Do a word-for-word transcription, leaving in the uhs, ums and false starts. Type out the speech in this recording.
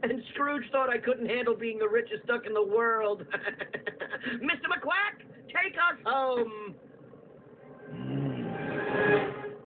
And Scrooge thought I couldn't handle being the richest duck in the world. Mister McQuack, take us home.